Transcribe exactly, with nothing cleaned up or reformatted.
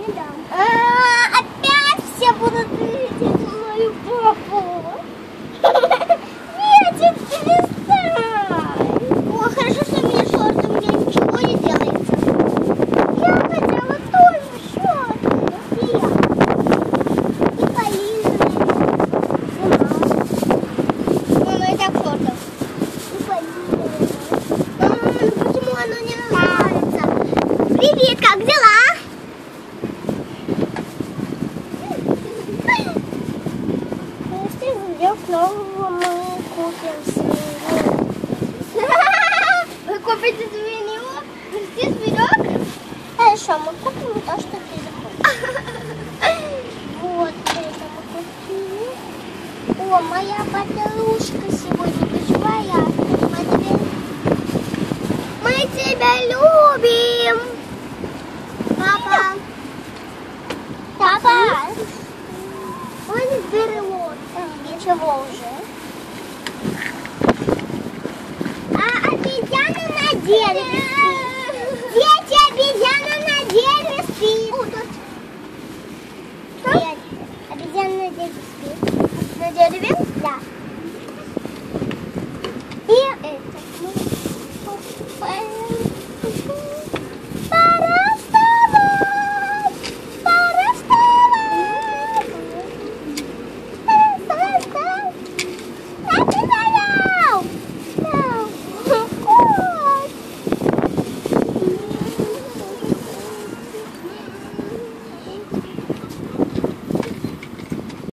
не дам. А, опять все будут видеть мою попу. Нет, перестань. О, хорошо, что у меня шорты, у меня ничего не делается. Я хотела тоже шорты. Где? И полизанные. Мама, я так шортов. И полизанные. Мама, почему оно не нравится? Привет, как дела? Если ждешь нового, мы купим свинью. Вы купите свинью? Ты зверек? Хорошо, мы купим то, что ты захочешь. Вот это мы купили. О, моя батарея.